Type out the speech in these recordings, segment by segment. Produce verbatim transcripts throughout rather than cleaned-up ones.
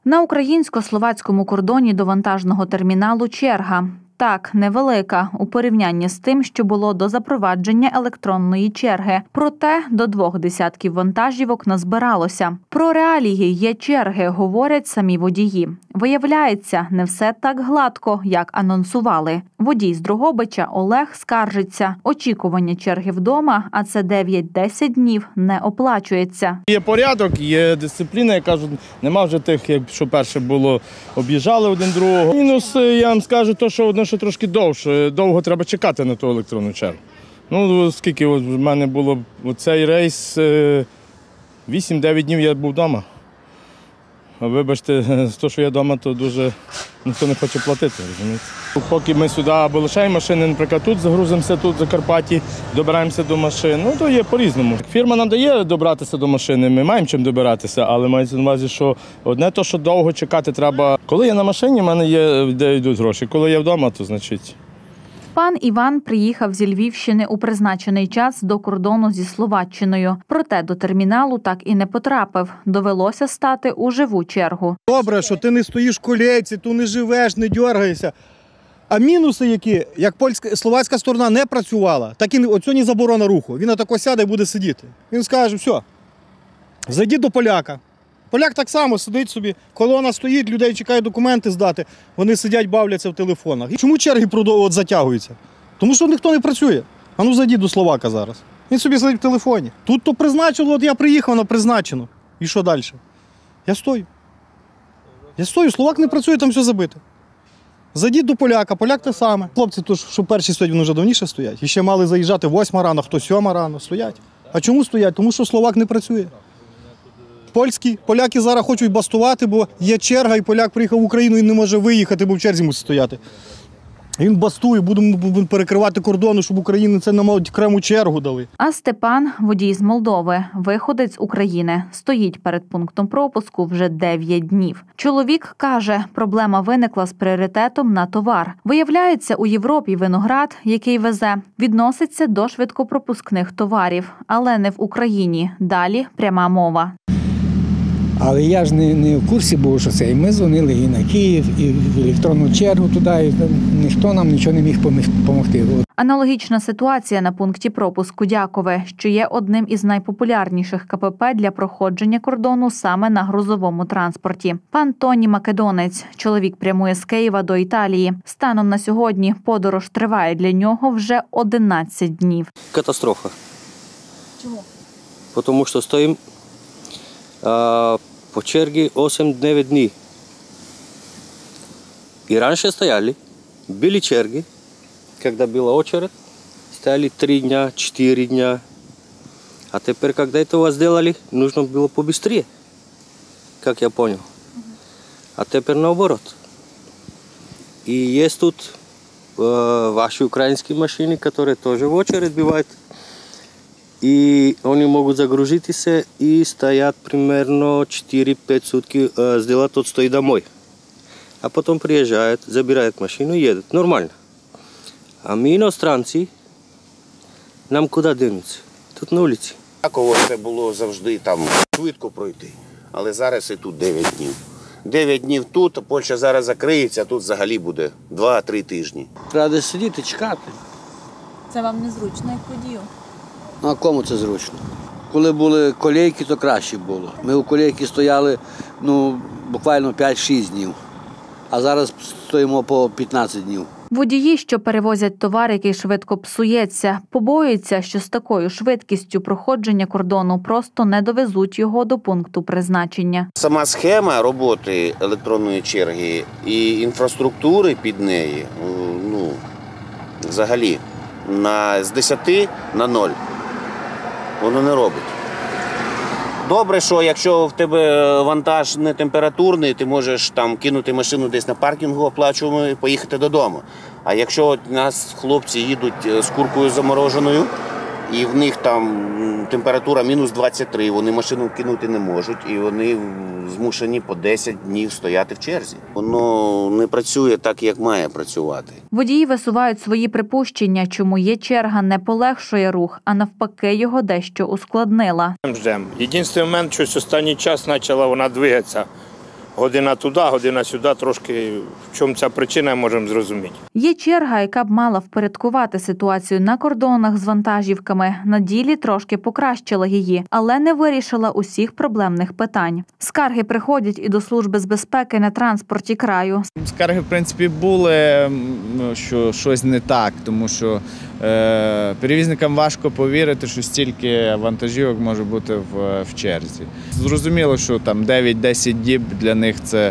На українсько-словацькому кордоні до вантажного терміналу черга. Так, невелика у порівнянні з тим, що було до запровадження електронної черги. Проте до двох десятків вантажівок назбиралося. Про реалії є черги, говорять самі водії. Виявляється, не все так гладко, як анонсували. Водій з Дрогобича Олег скаржиться. Очікування черги вдома, а це дев'ять-десять днів, не оплачується. Є порядок, є дисципліна, я кажу, нема вже тих, як що перше було, об'їжджали один другого. Мінус, я вам скажу, то, що одне, що трошки довше, довго треба чекати на ту електронну чергу. Ну, скільки от в мене було цей рейс, вісім-дев'ять днів я був вдома. А вибачте, з того, що я вдома, то дуже ніхто не хоче платити, розумієте. Поки ми сюди або лишаємо машини, наприклад, тут загрузимося, тут в Закарпатті, добираємося до машин, ну, то є по-різному. Фірма нам дає добратися до машини, ми маємо чим добиратися, але мається на увазі, що одне то, що довго чекати треба. Коли я на машині, в мене є, де йдуть гроші. Коли я вдома, то значить... Пан Іван приїхав зі Львівщини у призначений час до кордону зі Словаччиною. Проте до терміналу так і не потрапив. Довелося стати у живу чергу. Добре, що ти не стоїш в колейці, тут не живеш, не дергаєшся. А мінуси які, як польська, словацька сторона не працювала, так і от сьогодні заборона руху. Він отако сяде і буде сидіти. Він скаже, все, зайдіть до поляка. Поляк так само сидить собі, колона стоїть, людей чекають документи здати, вони сидять, бавляться в телефонах. І чому черги от затягуються? Тому що ніхто не працює. А ну зайдіть до словака зараз. Він собі сидить в телефоні. Тут то призначило, от я приїхав на призначено. І що далі? Я стою. Я стою, словак не працює, там все забите. Зайдіть до поляка, поляк те саме. Хлопці, то, що перші стоять, вони вже давніше стоять. І ще мали заїжджати восьма рано, хто сьома рано, стоять. А чому стоять? Тому що словак не працює. Польські, поляки зараз хочуть бастувати, бо є черга, і поляк приїхав в Україну і не може виїхати, бо в черзі мусить стояти. Він бастує, будемо перекривати кордони, щоб Україні це нам окрему чергу дали. А Степан, водій з Молдови, виходець з України, стоїть перед пунктом пропуску вже дев'ять днів. Чоловік каже, проблема виникла з пріоритетом на товар. Виявляється, у Європі виноград, який везе, відноситься до швидкопропускних товарів, але не в Україні. Далі пряма мова. Але я ж не, не в курсі був, що це. І ми дзвонили і на Київ, і в електронну чергу туди, і ніхто нам нічого не міг допомогти. Аналогічна ситуація на пункті пропуску Дякове, що є одним із найпопулярніших ка пе пе для проходження кордону саме на грузовому транспорті. Пан Тоні Македонець, чоловік прямує з Києва до Італії. Станом на сьогодні подорож триває для нього вже одинадцять днів. Катастрофа. Чому? Тому що стоїмо по черге восемь-девять дней. И раньше стояли, были черги, когда была очередь, стояли три дня, четыре дня. А теперь, когда этого сделали, нужно было побыстрее, как я понял. А теперь наоборот. И есть тут э, ваши украинские машины, которые тоже в очередь бывают. И они могут загрузиться и стоят примерно четыре-пять сутки, э, сделать тот стоит домой. А потом приезжают, забирают машину и едут. Нормально. А мы, иностранцы, нам куди дивитися? Тут на вулиці. Таково це було завжди там швидко пройти, але зараз і тут дев'ять днів. дев'ять днів тут, Польща зараз закриється, а тут взагалі буде два-три тижні. Треба сидіти, чекати. Це вам незручно, як водію? А кому це зручно? Коли були колейки, то краще було. Ми у колейки стояли ну, буквально п'ять-шість днів, а зараз стоїмо по п'ятнадцять днів. Водії, що перевозять товар, який швидко псується, побоюються, що з такою швидкістю проходження кордону просто не довезуть його до пункту призначення. Сама схема роботи електронної черги і інфраструктури під неї, ну, взагалі, на, з десяти на нуль воно не робить. Добре, що якщо в тебе вантаж не температурний, ти можеш там кинути машину десь на паркінгу оплачуємо і поїхати додому. А якщо от у нас хлопці їдуть з куркою замороженою, і в них там температура мінус двадцять три, вони машину кинути не можуть, і вони змушені по десять днів стояти в черзі. Воно не працює так, як має працювати. Водії висувають свої припущення, чому є черга не полегшує рух, а навпаки його дещо ускладнила. Єдиний момент, що останній час почала вона двигатися. година туди, година сюди, трошки в чому ця причина, можемо зрозуміти. Є черга, яка б мала впорядкувати ситуацію на кордонах з вантажівками. На ділі трошки покращила її, але не вирішила усіх проблемних питань. Скарги приходять і до Служби з безпеки на транспорті краю. Скарги, в принципі, були, що щось не так, тому що е, перевізникам важко повірити, що стільки вантажівок може бути в, в черзі. Зрозуміло, що там дев'ять-десять діб для них це,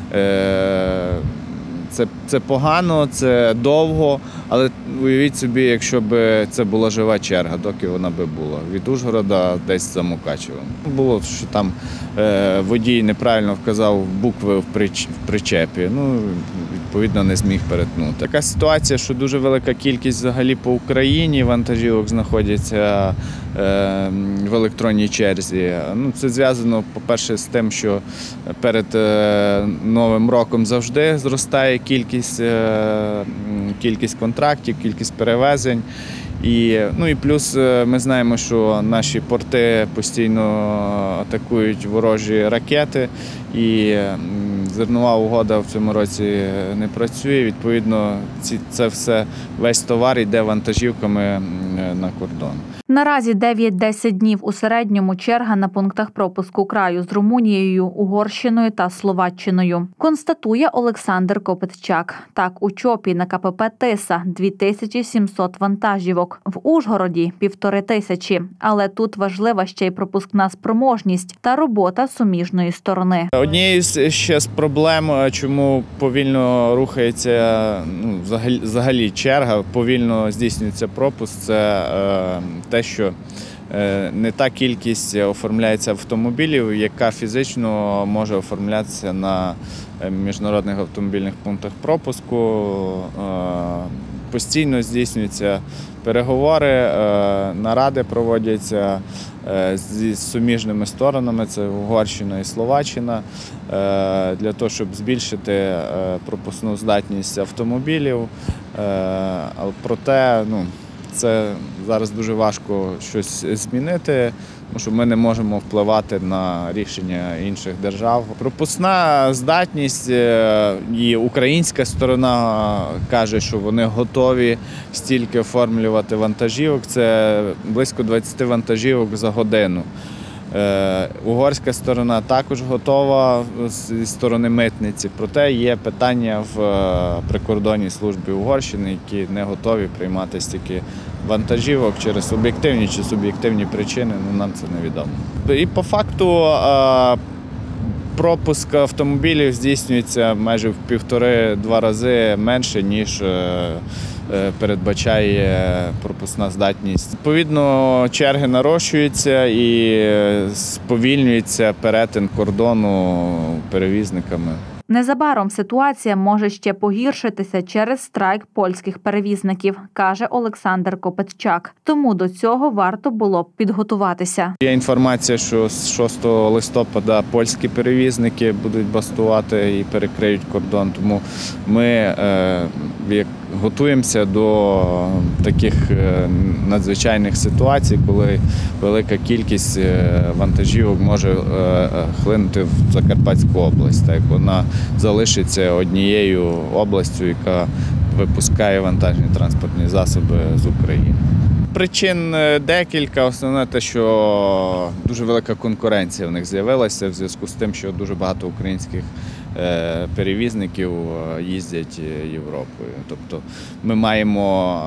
е, це, це погано, це довго, але уявіть собі, якщо б це була жива черга, доки вона би була. Від Ужгорода десь за Мукачевом. Було, що там е, водій неправильно вказав букви в, прич, в причепі, ну, відповідно, не зміг перетнути. Така ситуація, що дуже велика кількість взагалі по Україні вантажівок знаходяться е, в електронній черзі. Ну, це зв'язано, по-перше, з тим, що перед е, Новим роком завжди зростає кількість, е, кількість контрактів, кількість перевезень. І, ну, і плюс ми знаємо, що наші порти постійно атакують ворожі ракети, і зернова угода в цьому році не працює. Відповідно, ці, це все, весь товар йде вантажівками на кордон. Наразі дев'ять-десять днів у середньому черга на пунктах пропуску краю з Румунією, Угорщиною та Словаччиною. Констатує Олександр Копитчак. Так, у ЧОПі на КПП «Тиса» дві тисячі сімсот вантажівок, в Ужгороді – півтори тисячі. Але тут важлива ще й пропускна спроможність та робота суміжної сторони. Однією з ще з проблем, чому повільно рухається, ну, взагалі, взагалі черга, повільно здійснюється пропуск, це е, те, що не та кількість оформляється автомобілів, яка фізично може оформлятися на міжнародних автомобільних пунктах пропуску. Постійно здійснюються переговори, наради проводяться зі суміжними сторонами, це Угорщина і Словаччина, для того, щоб збільшити пропускну здатність автомобілів. Проте, ну, це зараз дуже важко щось змінити, тому що ми не можемо впливати на рішення інших держав. Пропускна здатність, і українська сторона каже, що вони готові стільки оформлювати вантажівок, це близько двадцять вантажівок за годину. Угорська сторона також готова зі сторони митниці, проте є питання в прикордонній службі Угорщини, які не готові приймати стільки вантажівок через об'єктивні чи суб'єктивні причини, ну, нам це невідомо. І по факту пропуск автомобілів здійснюється майже в півтори-два рази менше, ніж передбачає пропускна здатність. Відповідно, черги нарощуються і сповільнюється перетин кордону перевізниками. Незабаром ситуація може ще погіршитися через страйк польських перевізників, каже Олександр Копитчак. Тому до цього варто було б підготуватися. Є інформація, що з шостого листопада польські перевізники будуть бастувати і перекриють кордон. Тому ми е, як готуємося до таких надзвичайних ситуацій, коли велика кількість вантажівок може хлинути в Закарпатську область. Так, вона залишиться однією областю, яка випускає вантажні транспортні засоби з України. Причин декілька. Основне те, що дуже велика конкуренція в них з'явилася в зв'язку з тим, що дуже багато українських перевізників їздять Європою. Тобто ми маємо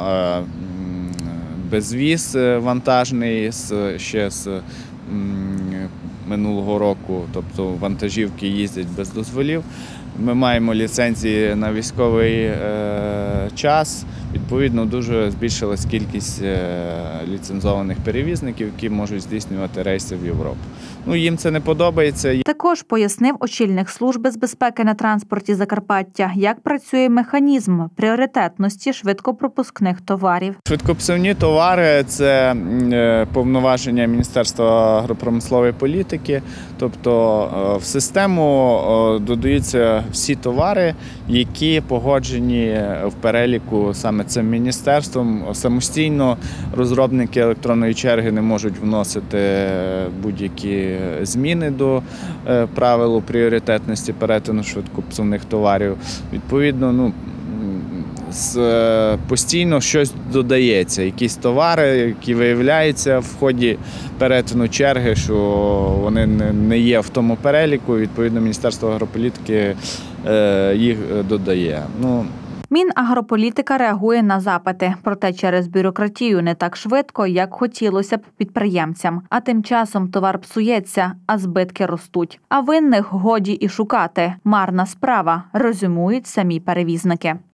безвіз вантажний ще з минулого року, тобто вантажівки їздять без дозволів. Ми маємо ліцензії на військовий е, час. Відповідно, дуже збільшилась кількість е, ліцензованих перевізників, які можуть здійснювати рейси в Європу. Ну, їм це не подобається. Також пояснив очільник Служби з безпеки на транспорті Закарпаття, як працює механізм пріоритетності швидкопропускних товарів. Швидкопсувні товари – це повноваження Міністерства агропромислової політики. Тобто в систему додаються всі товари, які погоджені в переліку саме цим міністерством. Самостійно розробники електронної черги не можуть вносити будь-які зміни до е, правил пріоритетності перетину швидкопсувних товарів. Відповідно, ну, з, е, постійно щось додається, якісь товари, які виявляються в ході перетину черги, що вони не, не є в тому переліку, відповідно, Міністерство агрополітики е, їх додає. Ну, Мінагрополітика реагує на запити, проте через бюрократію не так швидко, як хотілося б підприємцям. А тим часом товар псується, а збитки ростуть. А винних годі і шукати. Марна справа, резюмують самі перевізники.